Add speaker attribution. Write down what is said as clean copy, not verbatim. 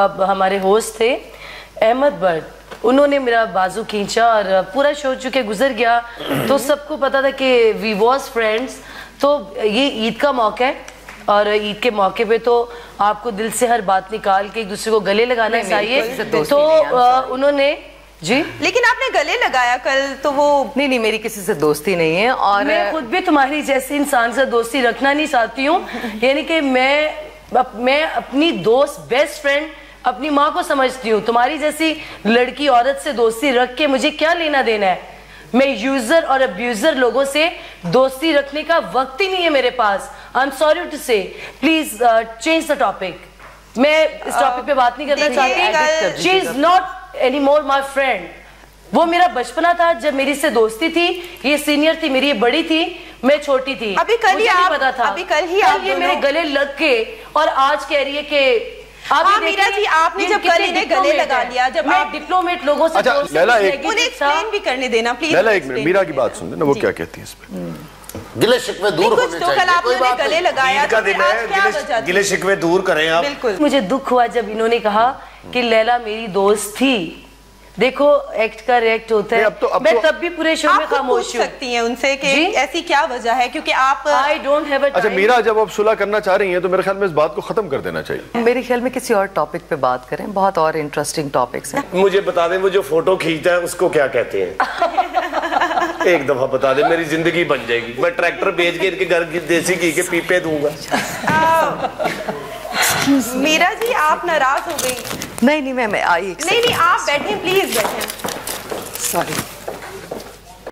Speaker 1: हमारे होस्ट थे अहमद बट, उन्होंने मेरा बाजू खींचा और पूरा शो चुके गुजर गया। तो सबको पता था कि वी वॉज फ्रेंड्स। तो ये ईद का मौका है और ईद के मौके पे तो आपको दिल से हर बात निकाल के एक दूसरे को गले लगाना चाहिए। तो उन्होंने जी, लेकिन आपने गले लगाया कल तो वो
Speaker 2: नहीं, मेरी किसी से दोस्ती नहीं है और
Speaker 1: मैं खुद भी तुम्हारी जैसे इंसान से दोस्ती रखना नहीं चाहती हूँ। यानी कि मैं अपनी दोस्त बेस्ट फ्रेंड अपनी माँ को समझती हूँ। तुम्हारी जैसी लड़की औरत से दोस्ती रख के मुझे क्या लेना देना है? मैं यूजर और अब्यूजर लोगों से दोस्ती रखने का वक्त ही नहीं है मेरे पास। I am sorry to say, please change the topic. मैं इस टॉपिक पे बात नहीं करना चाहती। She is not any more my friend. वो मेरा बचपना था जब मेरी से दोस्ती थी। ये सीनियर थी मेरी, ये बड़ी थी, मैं छोटी थी।
Speaker 3: अभी कल ही आप
Speaker 1: पता था,
Speaker 3: अभी कल ही आप
Speaker 1: ये मेरे गले लग के और आज कह रही है कि
Speaker 3: हाँ मीरा जी, आपने जब कल इन्हें गले लगा लिया, जब
Speaker 1: मैं डिप्लोमेट लोगों से
Speaker 3: लैला एक्सप्लेन भी करने देना प्लीज।
Speaker 4: लैला एक मिनट मीरा की बात सुन लेना, वो क्या कहती है इस पे।
Speaker 5: गिले शिकवे दूर होने चाहिए।
Speaker 3: कल आपने गले लगाया
Speaker 5: का दिन है, गिले शिकवे दूर करें आप।
Speaker 3: बिल्कुल।
Speaker 1: मुझे दुख हुआ जब इन्होंने कहा कि लैला मेरी दोस्त थी। देखो एक्ट का रिएक्ट होता है। मैं तब भी पूरे शो में खामोश हूं।
Speaker 3: सकती हैं उनसे कि ऐसी क्या वजह है, क्योंकि आप
Speaker 1: I don't have a time.
Speaker 4: अच्छा मीरा, जब आप सुलह करना चाह रही हैं तो मेरे ख्याल में इस बात को खत्म कर देना चाहिए।
Speaker 2: मेरे ख्याल में किसी और टॉपिक पे बात करें, बहुत और इंटरेस्टिंग टॉपिक्स हैं।
Speaker 5: मुझे बता दें वो जो फोटो खींचता है उसको क्या कहते हैं? एक दफा बता दे, मेरी जिंदगी बन जाएगी। मैं ट्रैक्टर बेच के इनके घर की देसी घी के पीपे दूंगा।
Speaker 3: मीरा जी आप नाराज हो गई?
Speaker 2: नहीं, मैं आई।
Speaker 3: नहीं, आप बैठे प्लीज बैठे।
Speaker 2: सॉरी।